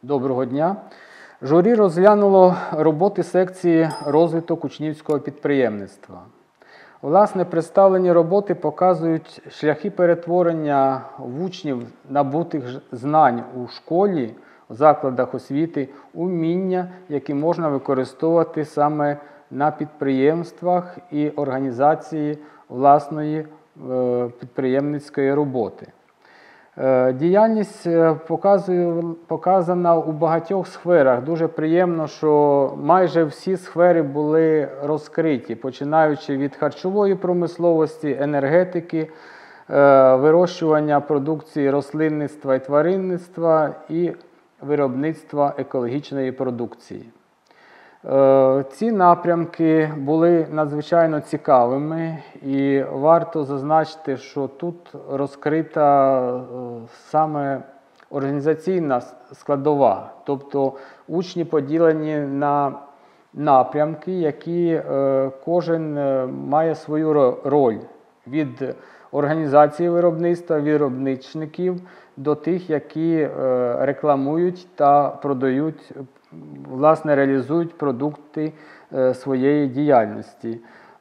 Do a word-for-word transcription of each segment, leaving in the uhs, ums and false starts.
Доброго дня. Журі розглянуло роботи секції розвиток учнівського підприємництва. Власне, представлені роботи показують шляхи перетворення в учнів набутих знань у школі, в закладах освіти, уміння, які можна використовувати саме на підприємствах і організації власної підприємницької роботи. Діяльність показує, показана у багатьох сферах. Дуже приємно, що майже всі сфери були розкриті, починаючи від харчової промисловості, енергетики, вирощування продукції рослинництва і тваринництва і виробництва екологічної продукції. Ці напрямки були надзвичайно цікавими, і варто зазначити, що тут розкрита саме організаційна складова, тобто учні поділені на напрямки, які кожен має свою роль від організації виробництва, виробничників до тих, які рекламують та продають, власне, реалізують продукти своєї діяльності.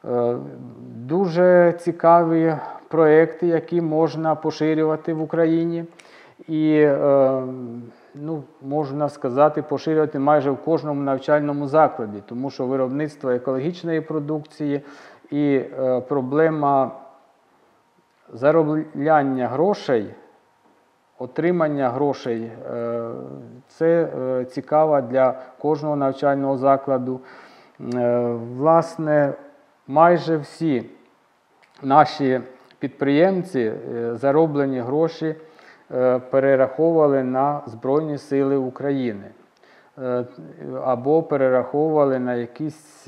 Дуже цікаві проекти, які можна поширювати в Україні і, ну, можна сказати, поширювати майже в кожному навчальному закладі, тому що виробництво екологічної продукції і проблема заробляння грошей, отримання грошей – це цікаво для кожного навчального закладу. Власне, майже всі наші підприємці зароблені гроші перераховували на Збройні Сили України або перераховували на якісь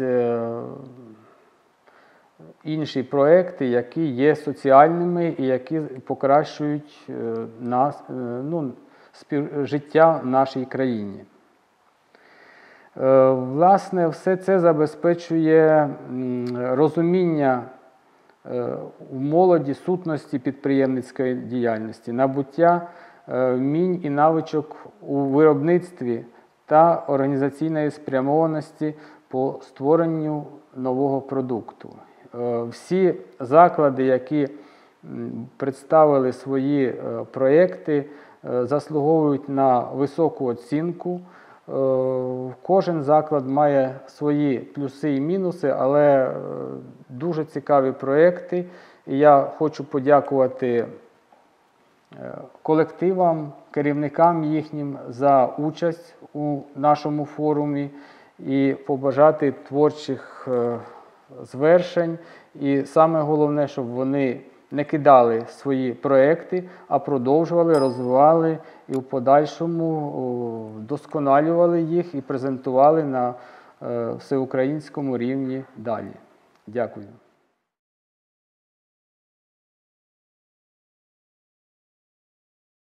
інші проекти, які є соціальними і які покращують нас, ну, життя в нашій країні. Власне, все це забезпечує розуміння у молоді сутності підприємницької діяльності, набуття вмінь і навичок у виробництві та організаційної спрямованості по створенню нового продукту. Всі заклади, які представили свої проекти, заслуговують на високу оцінку. Кожен заклад має свої плюси і мінуси, але дуже цікаві проекти. І я хочу подякувати колективам, керівникам їхнім за участь у нашому форумі і побажати творчих звершень. І саме головне, щоб вони не кидали свої проекти, а продовжували, розвивали і в подальшому вдосконалювали їх і презентували на всеукраїнському рівні далі. Дякую.